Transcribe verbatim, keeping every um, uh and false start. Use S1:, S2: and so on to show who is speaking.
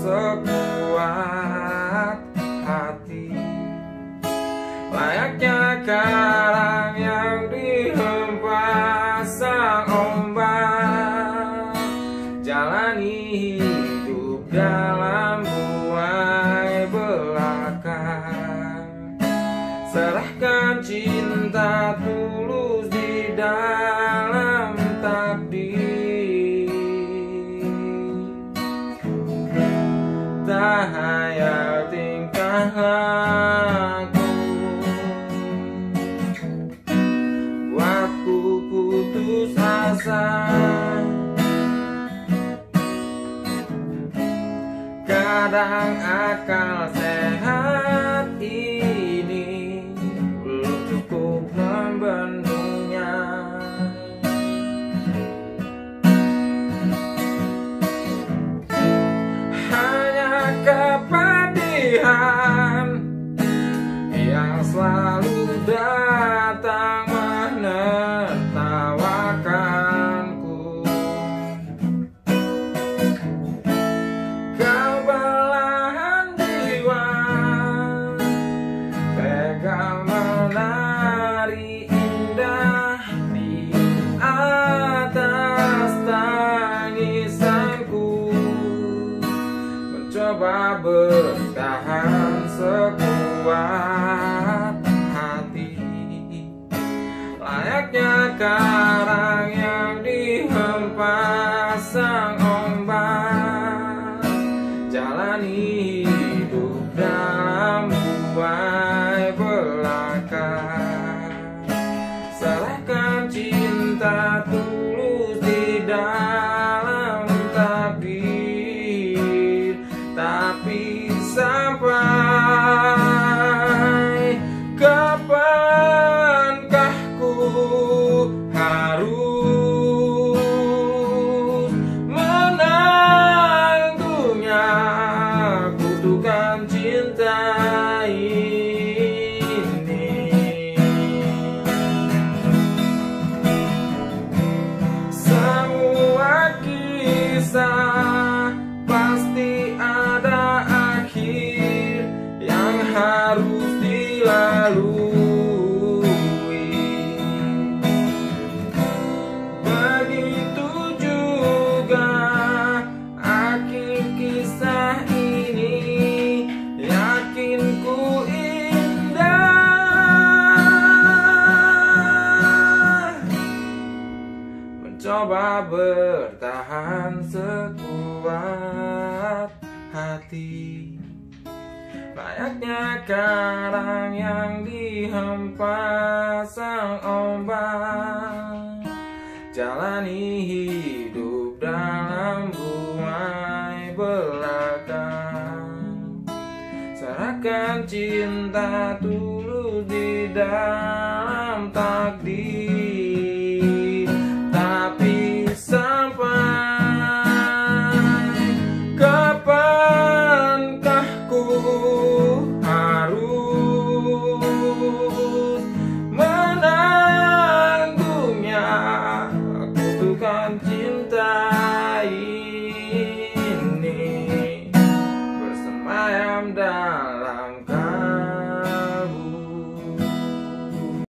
S1: sekuat hati, layaknya karang yang dihempas sang ombak. Jalani hidup dalam buai belaka, serahkan cinta tulus di dalam takdir. Tak hayal tingkah laku buatku putus asa. Kadang akal sehat ini belum cukup membendungnya. Hanya kepedihan yang selalu datang menertawakanku. Kau belahan jiwa, tega menari indah di atas tangisanku, mencoba bertahan sekuat hati, layaknya karang yang dihempas sang ombak. Jalani hidup dalam buai belaka, serahkan cinta tulus di dalam takdir. Tapi sampai kapankah ku harus menangguhnya, kutukan cinta ini. Semua kisah pasti ada akhir yang harus dilalui. Begitu juga akhir kisah ini, yakin ku indah. Mencoba bertahan sekuat hati, layaknya karang yang dihempas sang ombak. Jalani hidup dalam buai belaka, serahkan cinta tulus di dalam